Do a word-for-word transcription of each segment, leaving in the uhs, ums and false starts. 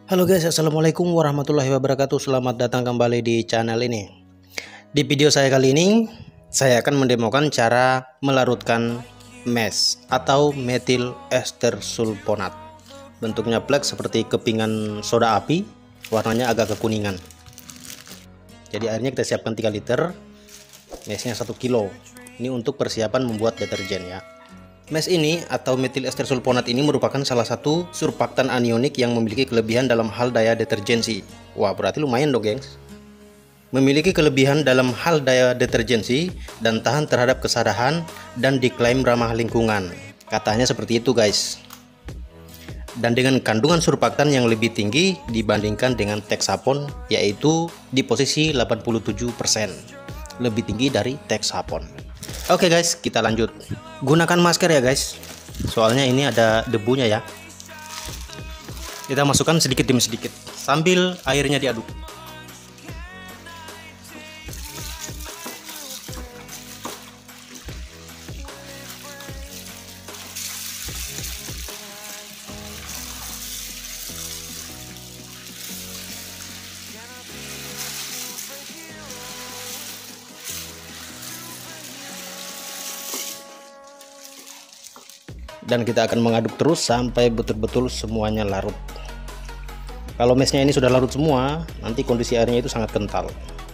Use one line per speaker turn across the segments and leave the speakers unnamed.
Halo guys, assalamualaikum warahmatullahi wabarakatuh. Selamat datang kembali di channel ini. Di video saya kali ini, saya akan mendemokan cara melarutkan mes atau metil ester sulfonat. Bentuknya plek seperti kepingan soda api, warnanya agak kekuningan. Jadi airnya kita siapkan tiga liter, mesnya satu kilo. Ini untuk persiapan membuat deterjen ya. Mes ini atau metil ester sulfonat ini merupakan salah satu surfaktan anionik yang memiliki kelebihan dalam hal daya deterjensi. Wah, berarti lumayan dong, gengs. Memiliki kelebihan dalam hal daya deterjensi dan tahan terhadap kesadahan dan diklaim ramah lingkungan. Katanya seperti itu, guys. Dan dengan kandungan surfaktan yang lebih tinggi dibandingkan dengan Texapon, yaitu di posisi delapan puluh tujuh persen. Lebih tinggi dari Texapon. Oke guys, kita lanjut. Gunakan masker ya guys, soalnya ini ada debunya ya. Kita masukkan sedikit demi sedikit sambil airnya diaduk. Dan kita akan mengaduk terus sampai betul-betul semuanya larut. Kalau mesnya ini sudah larut semua, nanti kondisi airnya itu sangat kental.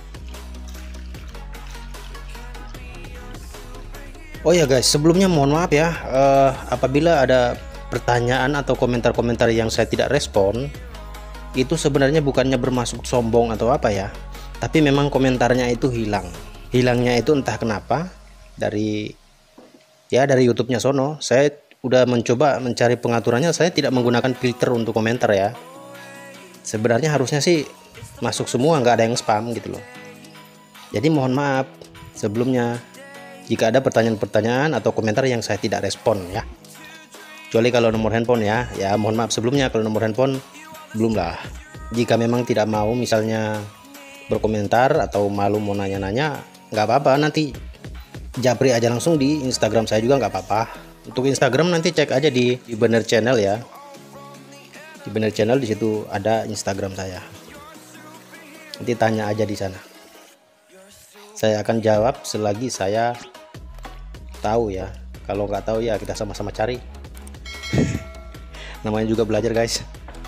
Oh ya guys, sebelumnya mohon maaf ya, uh, apabila ada pertanyaan atau komentar-komentar yang saya tidak respon, itu sebenarnya bukannya bermaksud sombong atau apa ya, tapi memang komentarnya itu hilang. Hilangnya itu entah kenapa dari ya dari YouTube-nya sono. Saya udah mencoba mencari pengaturannya, saya tidak menggunakan filter untuk komentar ya. Sebenarnya harusnya sih masuk semua, nggak ada yang spam gitu loh. Jadi mohon maaf sebelumnya jika ada pertanyaan-pertanyaan atau komentar yang saya tidak respon ya. Kecuali kalau nomor handphone ya, ya mohon maaf sebelumnya. Kalau nomor handphone belum lah. Jika memang tidak mau misalnya berkomentar atau malu mau nanya-nanya, nggak apa-apa, nanti japri aja langsung di Instagram saya juga nggak apa-apa. Untuk Instagram nanti cek aja di, di Bener Channel ya. Di Bener Channel di situ ada Instagram saya. Nanti tanya aja di sana. Saya akan jawab selagi saya tahu ya. Kalau nggak tahu ya kita sama-sama cari. Namanya juga belajar guys.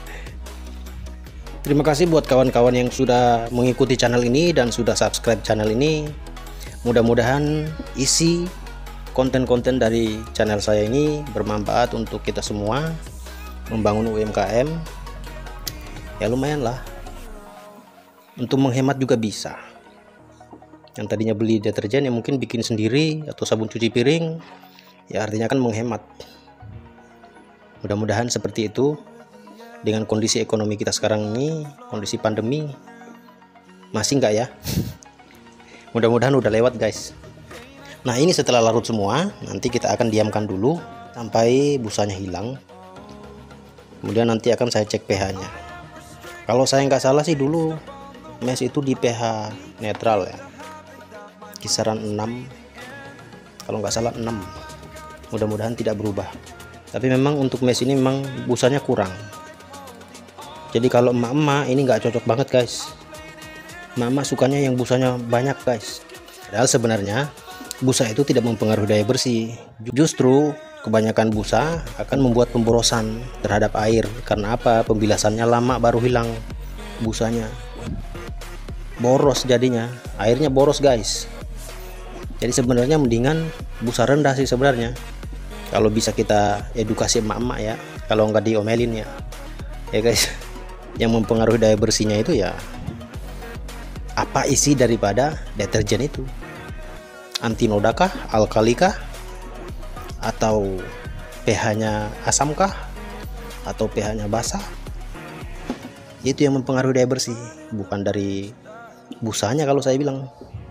Terima kasih buat kawan-kawan yang sudah mengikuti channel ini dan sudah subscribe channel ini. Mudah-mudahan isi konten-konten dari channel saya ini bermanfaat untuk kita semua membangun U M K M. Ya lumayan lah, untuk menghemat juga bisa. Yang tadinya beli deterjen yang mungkin bikin sendiri atau sabun cuci piring, ya artinya kan menghemat. Mudah-mudahan seperti itu. Dengan kondisi ekonomi kita sekarang ini, kondisi pandemi, masih enggak ya? Mudah-mudahan udah lewat guys. Nah ini setelah larut semua, nanti kita akan diamkan dulu sampai busanya hilang. Kemudian nanti akan saya cek pH nya. Kalau saya nggak salah sih dulu mes itu di pH netral ya, kisaran enam, kalau nggak salah enam. Mudah-mudahan tidak berubah. Tapi memang untuk mes ini memang busanya kurang. Jadi kalau emak-emak ini nggak cocok banget guys. Emak-emak sukanya yang busanya banyak guys. Padahal sebenarnya busa itu tidak mempengaruhi daya bersih. Justru kebanyakan busa akan membuat pemborosan terhadap air. Karena apa? Pembilasannya lama baru hilang busanya. Boros jadinya. Airnya boros guys. Jadi sebenarnya mendingan busa rendah sih sebenarnya. Kalau bisa kita edukasi emak-emak ya. Kalau nggak diomelin ya. Ya guys. Yang mempengaruhi daya bersihnya itu ya apa isi daripada deterjen itu. Anti noda kah, alkali kah, atau pH nya asam kah, atau pH nya basah. Itu yang mempengaruhi daya bersih, bukan dari busanya kalau saya bilang.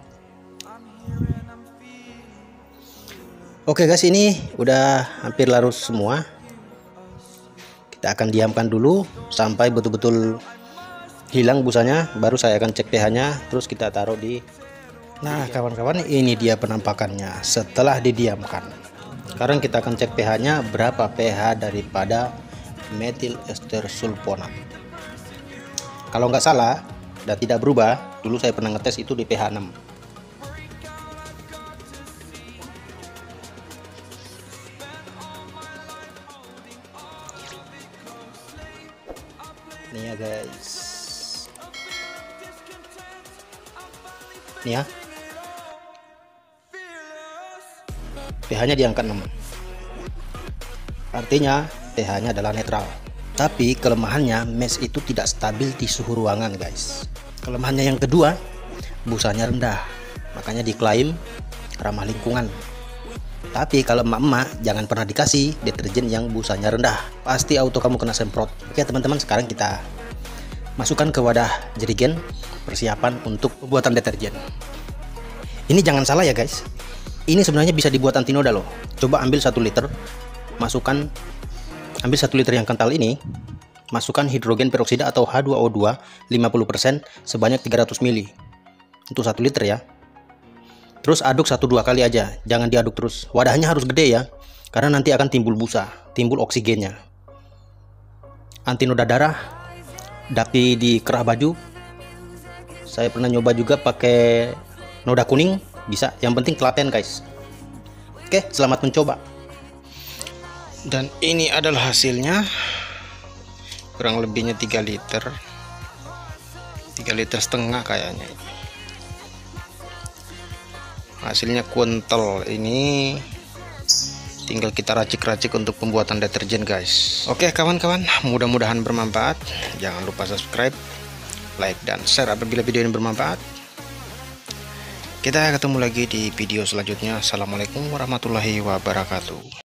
Oke guys, ini udah hampir larut semua. Kita akan diamkan dulu sampai betul-betul hilang busanya, baru saya akan cek pH nya, terus kita taruh di. Nah kawan-kawan, ini dia penampakannya setelah didiamkan. Sekarang kita akan cek pH nya berapa pH daripada metil ester sulfonat. kalau nggak salah dan tidak berubah, dulu saya pernah ngetes itu di pH enam. Nih ya guys, nih ya, pH-nya di angka enam, artinya pH-nya adalah netral. Tapi kelemahannya mesh itu tidak stabil di suhu ruangan guys. Kelemahannya yang kedua, busanya rendah, makanya diklaim ramah lingkungan. Tapi kalau emak-emak jangan pernah dikasih deterjen yang busanya rendah, pasti auto kamu kena semprot. Oke teman-teman, sekarang kita masukkan ke wadah jerigen persiapan untuk pembuatan deterjen. Ini jangan salah ya guys, ini sebenarnya bisa dibuat anti noda loh. Coba ambil satu liter, masukkan ambil satu liter yang kental ini, masukkan hidrogen peroksida atau H dua O dua lima puluh persen sebanyak tiga ratus mililiter untuk satu liter ya. Terus aduk satu dua kali aja, jangan diaduk terus. Wadahnya harus gede ya, karena nanti akan timbul busa, timbul oksigennya. Anti noda darah, tapi di kerah baju. Saya pernah nyoba juga pakai noda kuning, bisa. Yang penting telaten guys. Oke, selamat mencoba. Dan ini adalah hasilnya, kurang lebihnya tiga liter, tiga liter setengah kayaknya. Hasilnya kuntel. Ini tinggal kita racik-racik untuk pembuatan deterjen guys. Oke kawan-kawan, mudah-mudahan bermanfaat. Jangan lupa subscribe, like, dan share apabila video ini bermanfaat. Kita ketemu lagi di video selanjutnya. Assalamualaikum warahmatullahi wabarakatuh.